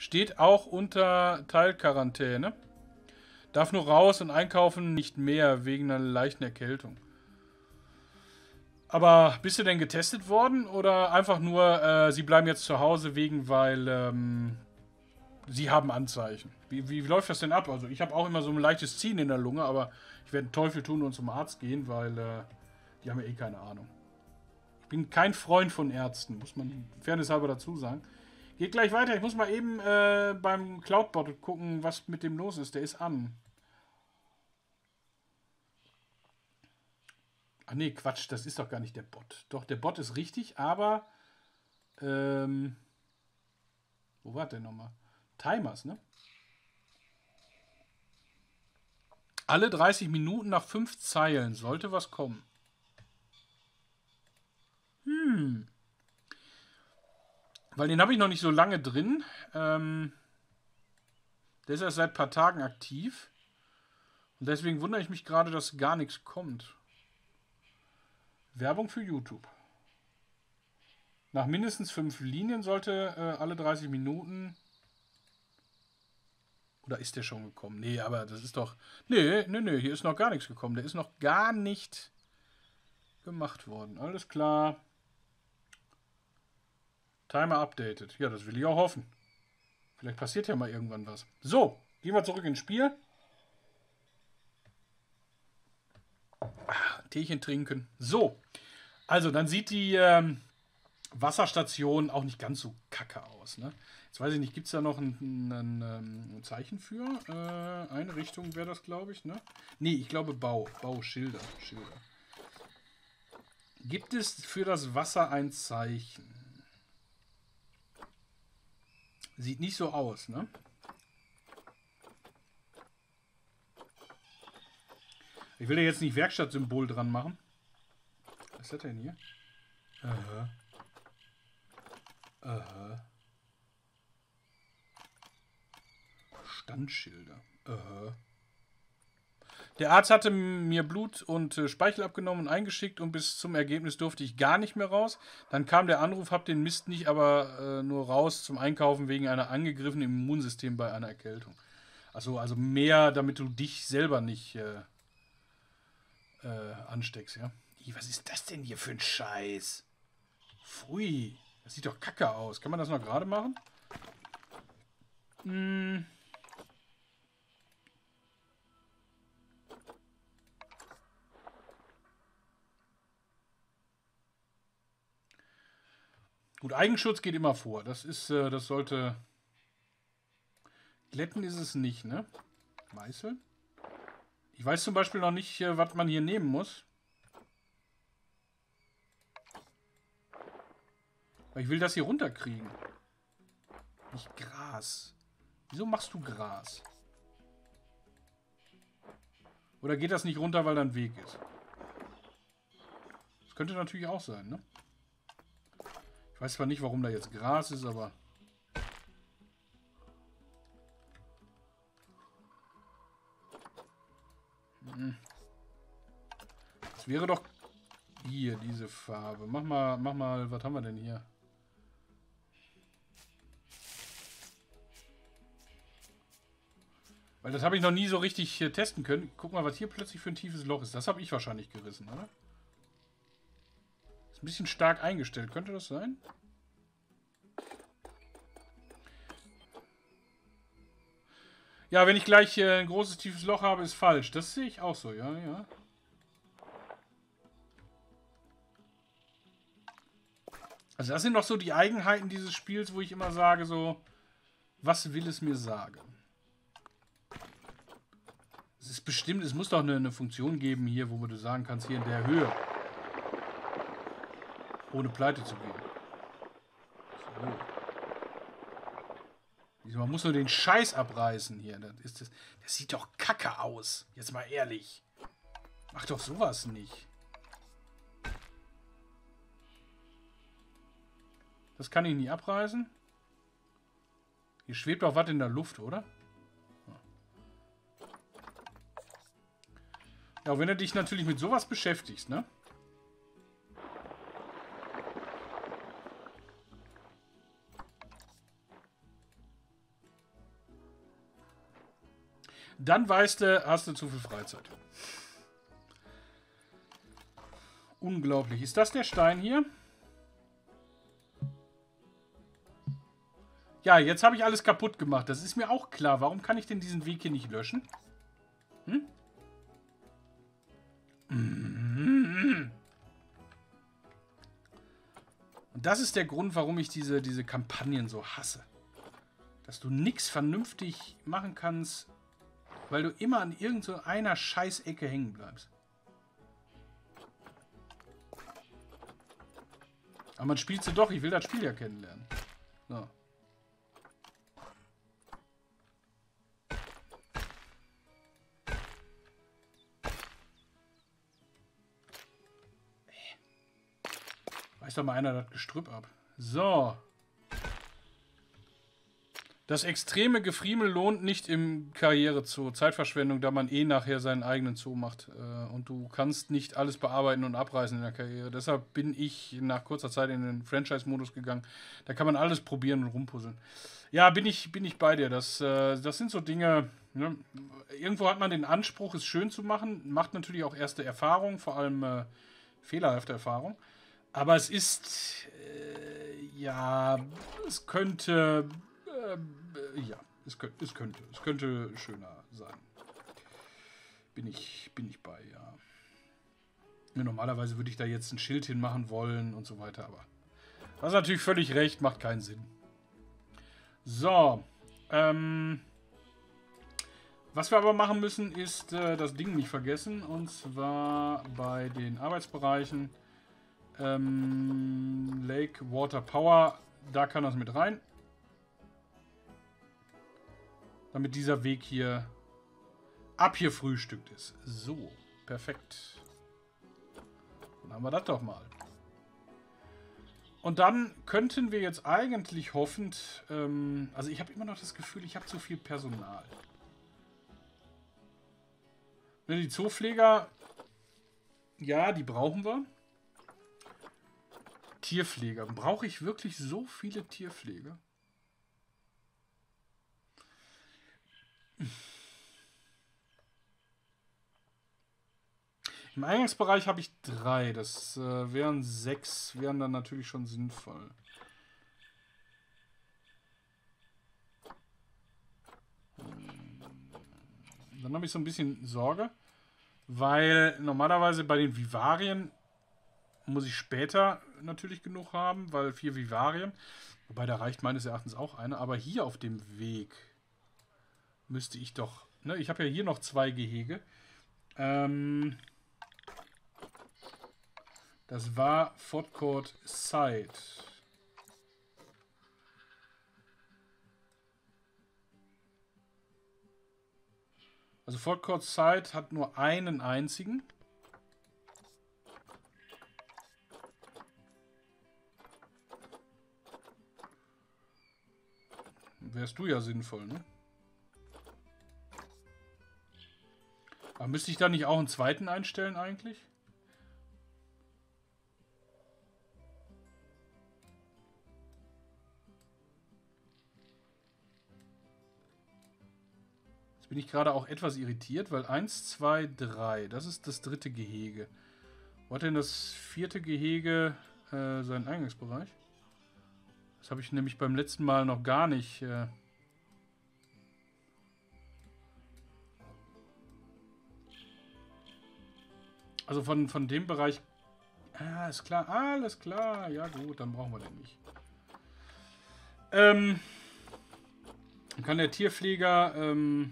Steht auch unter Teilquarantäne. Darf nur raus und einkaufen, nicht mehr, wegen einer leichten Erkältung. Aber bist du denn getestet worden oder einfach nur, sie bleiben jetzt zu Hause weil sie haben Anzeichen? Wie läuft das denn ab? Also ich habe auch immer so ein leichtes Ziehen in der Lunge, aber ich werde einen Teufel tun und zum Arzt gehen, weil die haben ja eh keine Ahnung. Ich bin kein Freund von Ärzten, muss man fairnesshalber dazu sagen. Geht gleich weiter. Ich muss mal eben beim Cloudbot gucken, was mit dem los ist. Der ist an. Ach nee, Quatsch, das ist doch gar nicht der Bot. Doch, der Bot ist richtig, aber wo war der nochmal? Timers, ne? Alle 30 Minuten nach 5 Zeilen sollte was kommen. Weil den habe ich noch nicht so lange drin. Der ist erst seit ein paar Tagen aktiv. Und deswegen wundere ich mich gerade, dass gar nichts kommt. Werbung für YouTube. Nach mindestens 5 Linien sollte alle 30 Minuten... Oder ist der schon gekommen? Nee, aber das ist doch... Nee, hier ist noch gar nichts gekommen. Der ist noch gar nicht gemacht worden. Alles klar. Timer updated. Ja, das will ich auch hoffen. Vielleicht passiert ja mal irgendwann was. So, gehen wir zurück ins Spiel. Teechen trinken. So, also dann sieht die Wasserstation auch nicht ganz so kacke aus. Ne? Jetzt weiß ich nicht, gibt es da noch ein Zeichen für? Einrichtung wäre das, glaube ich. Ne? Nee, ich glaube Schilder. Gibt es für das Wasser ein Zeichen? Sieht nicht so aus, ne? Ich will ja jetzt nicht Werkstattsymbol dran machen. Was ist das denn hier? Standschilder. Der Arzt hatte mir Blut und Speichel abgenommen und eingeschickt und bis zum Ergebnis durfte ich gar nicht mehr raus. Dann kam der Anruf, hab den Mist nicht, aber nur raus zum Einkaufen wegen einer angegriffenen Immunsystem bei einer Erkältung. Also mehr, damit du dich selber nicht ansteckst, ja. Was ist das denn hier für ein Scheiß? Pfui, das sieht doch kacke aus. Kann man das noch gerade machen? Gut, Eigenschutz geht immer vor. Das sollte... Glätten ist es nicht, ne? Meißeln? Ich weiß zum Beispiel noch nicht, was man hier nehmen muss. Weil ich will das hier runterkriegen. Nicht Gras. Wieso machst du Gras? Oder geht das nicht runter, weil da ein Weg ist? Das könnte natürlich auch sein, ne? Ich weiß zwar nicht, warum da jetzt Gras ist, aber... Das wäre doch... Hier, diese Farbe. Mach mal, was haben wir denn hier? Weil das habe ich noch nie so richtig testen können. Guck mal, was hier plötzlich für ein tiefes Loch ist. Das habe ich wahrscheinlich gerissen, oder? Ist ein bisschen stark eingestellt. Könnte das sein? Ja, wenn ich gleich ein großes, tiefes Loch habe, ist falsch. Das sehe ich auch so, ja. Also das sind doch so die Eigenheiten dieses Spiels, wo ich immer sage so, was will es mir sagen? Es ist bestimmt, es muss doch eine Funktion geben hier, wo du sagen kannst, hier in der Höhe. Ohne pleite zu gehen. So. Man muss nur den Scheiß abreißen hier. Das sieht doch kacke aus. Jetzt mal ehrlich. Mach doch sowas nicht. Das kann ich nicht abreißen. Hier schwebt doch was in der Luft, oder? Ja, wenn du dich natürlich mit sowas beschäftigst, ne? Dann weißt du, hast du zu viel Freizeit. Unglaublich. Ist das der Stein hier? Ja, jetzt habe ich alles kaputt gemacht. Das ist mir auch klar. Warum kann ich denn diesen Weg hier nicht löschen? Hm? Und das ist der Grund, warum ich diese Kampagnen so hasse. Dass du nichts vernünftig machen kannst, weil du immer an irgendeiner Scheißecke hängen bleibst. Aber man spielt sie doch. Ich will das Spiel ja kennenlernen. So. Weiß doch mal einer das Gestrüpp ab. So. Das extreme Gefriemel lohnt nicht im Karrierezoo. Zeitverschwendung, da man eh nachher seinen eigenen Zoo macht. Und du kannst nicht alles bearbeiten und abreißen in der Karriere. Deshalb bin ich nach kurzer Zeit in den Franchise-Modus gegangen. Da kann man alles probieren und rumpuzzeln. Ja, bin ich bei dir. Das sind so Dinge, ne? Irgendwo hat man den Anspruch, es schön zu machen. Macht natürlich auch erste Erfahrungen, vor allem fehlerhafte Erfahrungen. Aber es ist, ja, es könnte... ja, es könnte schöner sein. Bin ich bei, ja. Normalerweise würde ich da jetzt ein Schild hinmachen wollen und so weiter, aber du hast natürlich völlig recht, macht keinen Sinn. So, was wir aber machen müssen, ist das Ding nicht vergessen, und zwar bei den Arbeitsbereichen Lake Water Power, da kann das mit rein. Damit dieser Weg hier abgefrühstückt ist. So, perfekt. Dann haben wir das doch mal. Und dann könnten wir jetzt eigentlich hoffend... also ich habe immer noch das Gefühl, ich habe zu viel Personal. Ne, die Zoopfleger... Ja, die brauchen wir. Tierpfleger. Brauche ich wirklich so viele Tierpfleger? Im Eingangsbereich habe ich 3. Das wären 6. Wären dann natürlich schon sinnvoll. Dann habe ich so ein bisschen Sorge, weil normalerweise bei den Vivarien muss ich später natürlich genug haben, weil 4 Vivarien, wobei da reicht meines Erachtens auch eine, aber hier auf dem Weg müsste ich doch, ne, ich habe ja hier noch 2 Gehege. Das war Fort Court Side. Also Fort Court Side hat nur einen einzigen. Wärst du ja sinnvoll, ne? Aber müsste ich da nicht auch einen zweiten einstellen eigentlich? Jetzt bin ich gerade auch etwas irritiert, weil 1, 2, 3, das ist das 3. Gehege. Wo hat denn das 4. Gehege seinen Eingangsbereich? Das habe ich nämlich beim letzten Mal noch gar nicht... Also von dem Bereich... Ah, ist klar. Alles klar. Ja gut, dann brauchen wir den nicht. Dann kann der Tierpfleger...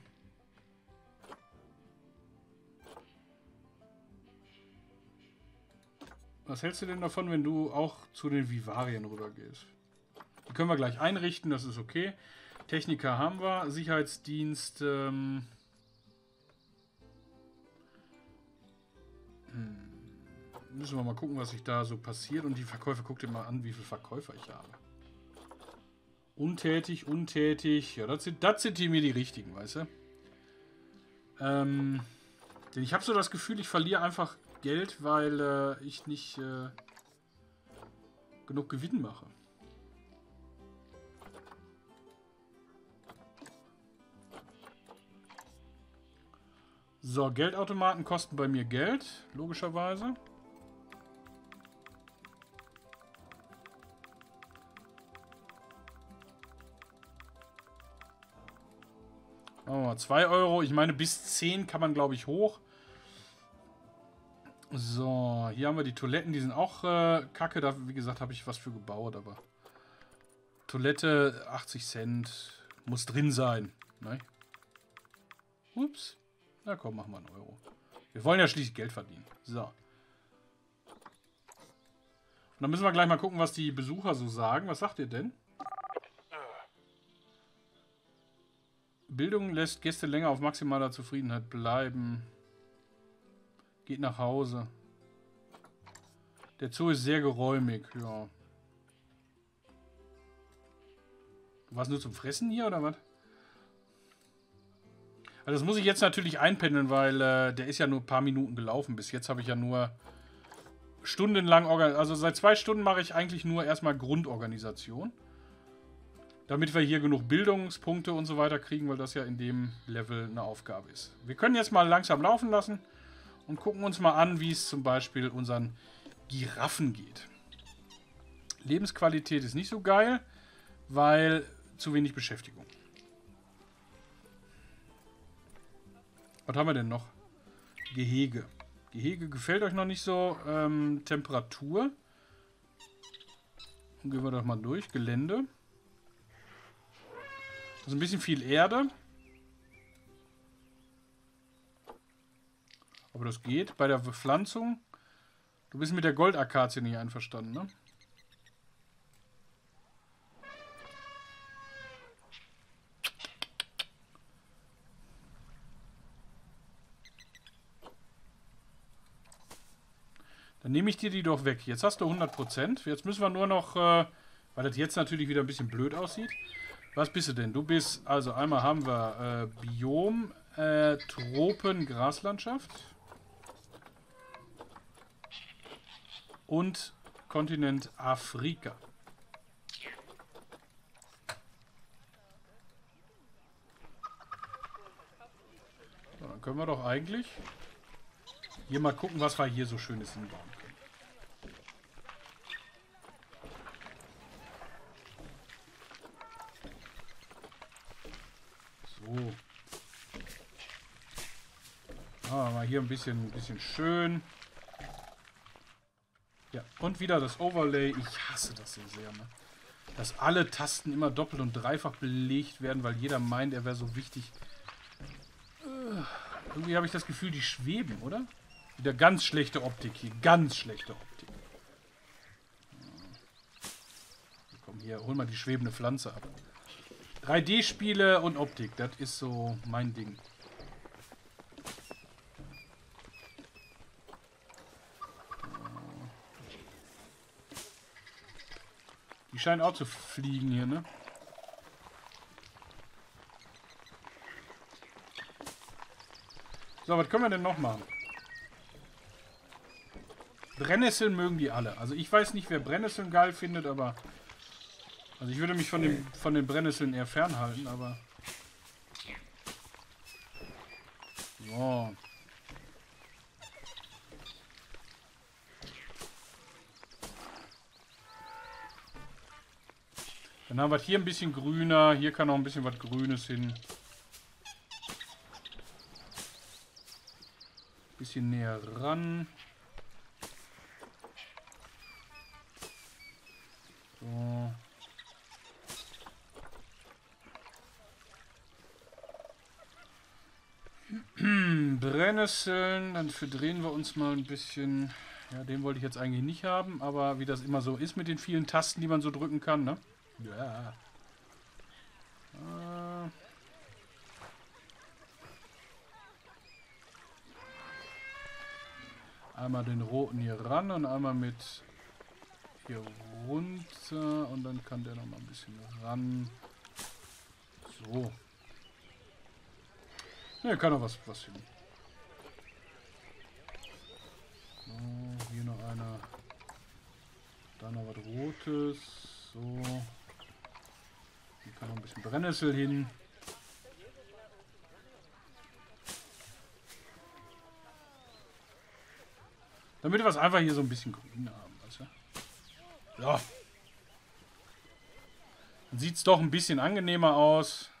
was hältst du denn davon, wenn du auch zu den Vivarien rüber gehst? Die können wir gleich einrichten, das ist okay. Techniker haben wir. Sicherheitsdienst... müssen wir mal gucken, was sich da so passiert. Und die Verkäufer, guck dir mal an, wie viele Verkäufer ich habe. Untätig, untätig. Ja, das sind die mir die richtigen, weißt du? Denn ich habe so das Gefühl, ich verliere einfach Geld, weil ich nicht genug Gewinn mache. So, Geldautomaten kosten bei mir Geld, logischerweise. Machen wir mal 2 Euro. Ich meine, bis 10 kann man, glaube ich, hoch. So, hier haben wir die Toiletten. Die sind auch kacke. Da, wie gesagt, habe ich was für gebaut, aber... Toilette, 80 Cent. Muss drin sein. Ne? Ups. Na komm, machen wir einen Euro. Wir wollen ja schließlich Geld verdienen. So. Und dann müssen wir gleich mal gucken, was die Besucher so sagen. Was sagt ihr denn? Bildung lässt Gäste länger auf maximaler Zufriedenheit bleiben. Geht nach Hause. Der Zoo ist sehr geräumig, ja. Was, nur zum Fressen hier, oder was? Also das muss ich jetzt natürlich einpendeln, weil der ist ja nur ein paar Minuten gelaufen. Bis jetzt habe ich ja nur stundenlang... Also seit 2 Stunden mache ich eigentlich nur erstmal Grundorganisation. Damit wir hier genug Bildungspunkte und so weiter kriegen, weil das ja in dem Level eine Aufgabe ist. Wir können jetzt mal langsam laufen lassen und gucken uns mal an, wie es zum Beispiel unseren Giraffen geht. Lebensqualität ist nicht so geil, weil zu wenig Beschäftigung. Was haben wir denn noch? Gehege. Gehege gefällt euch noch nicht so. Temperatur. Gehen wir doch mal durch. Gelände. Das ist ein bisschen viel Erde. Aber das geht. Bei der Bepflanzung. Du bist mit der Goldakazie nicht einverstanden, ne? Dann nehme ich dir die doch weg. Jetzt hast du 100%. Jetzt müssen wir nur noch, weil das jetzt natürlich wieder ein bisschen blöd aussieht. Was bist du denn? Du bist, also einmal haben wir Biom, Tropen, Graslandschaft. Und Kontinent Afrika. So, dann können wir doch eigentlich hier mal gucken, was wir hier so Schönes hinbauen können. So. Ah, mal hier ein bisschen schön. Ja, und wieder das Overlay. Ich hasse das so sehr, ne? Dass alle Tasten immer doppelt und dreifach belegt werden, weil jeder meint, er wäre so wichtig. Irgendwie habe ich das Gefühl, die schweben, oder? Wieder ganz schlechte Optik hier. Ganz schlechte Optik. Komm, hier, hol mal die schwebende Pflanze ab. 3D-Spiele und Optik, das ist so mein Ding. Die scheinen auch zu fliegen hier, ne? So, was können wir denn noch machen? Brennnesseln mögen die alle. Also ich weiß nicht, wer Brennnesseln geil findet, aber... Also ich würde mich von den Brennnesseln eher fernhalten, aber... So. Dann haben wir hier ein bisschen grüner. Hier kann noch ein bisschen was Grünes hin. Bisschen näher ran. So. Brennnesseln, dann verdrehen wir uns mal ein bisschen. Ja, den wollte ich jetzt eigentlich nicht haben, aber wie das immer so ist mit den vielen Tasten, die man so drücken kann, ne? Ja. Einmal den roten hier ran und einmal mit hier runter und dann kann der noch mal ein bisschen ran. So. Ne, kann auch was hin. So, hier noch einer. Da noch was Rotes. So. Hier kann noch ein bisschen Brennnessel hin. Damit wir es einfach hier so ein bisschen grün haben. Weißt du? Ja. Dann sieht es doch ein bisschen angenehmer aus.